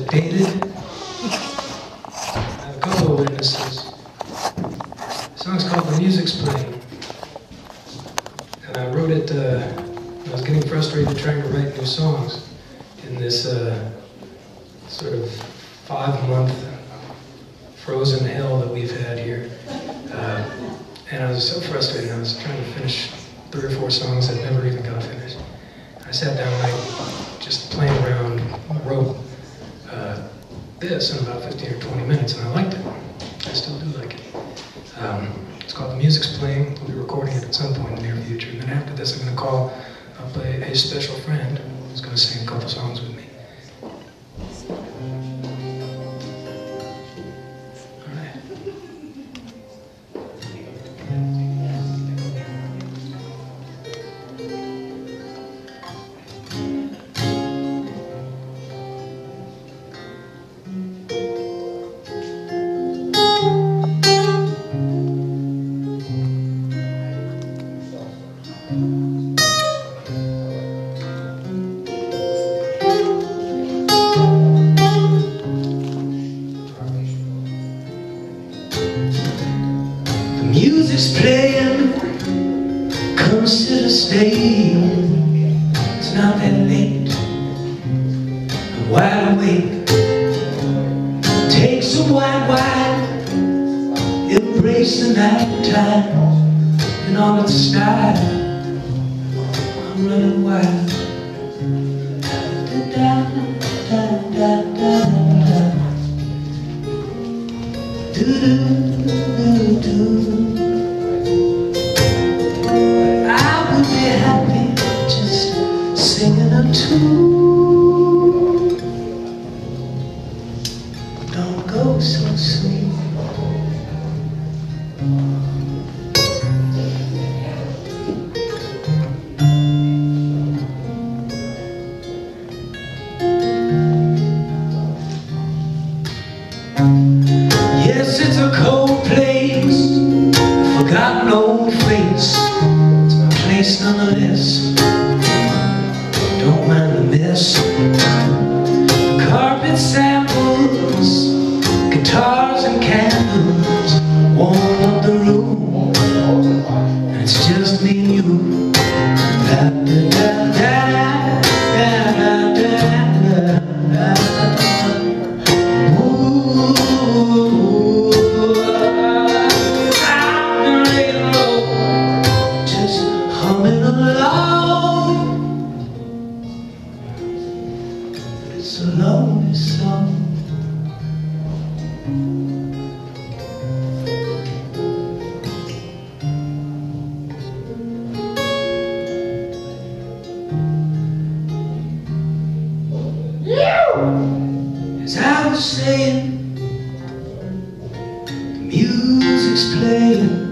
it dated? I have a couple of witnesses. The song's called The Music's Playing. And I wrote it, I was getting frustrated trying to write new songs in this sort of 5-month frozen hell that we've had here. And I was so frustrated. I was trying to finish 3 or 4 songs that never even got finished. I sat down like just playing around, wrote this in about 15 or 20 minutes, and I liked it. I still do like it. It's called The Music's Playing. We'll be recording it at some point in the near future. And then after this, I'm going to call up a special friend who's going to sing a couple songs with me. The music's playing, consider staying. It's not that late, I'm wide awake. Take some white wine, embrace the night time, and all its style, I'm running wild. I would be happy just singing a tune. Don't go so soon. Yes, it's a cold place, a forgotten old face. It's my place nonetheless. Don't mind the mess. Carpet samples, guitars and candles warm up the room, and it's just me and you. Da, da, da, da, da, da, da, da, da. It's a lonely song. As I was saying, the music's playing.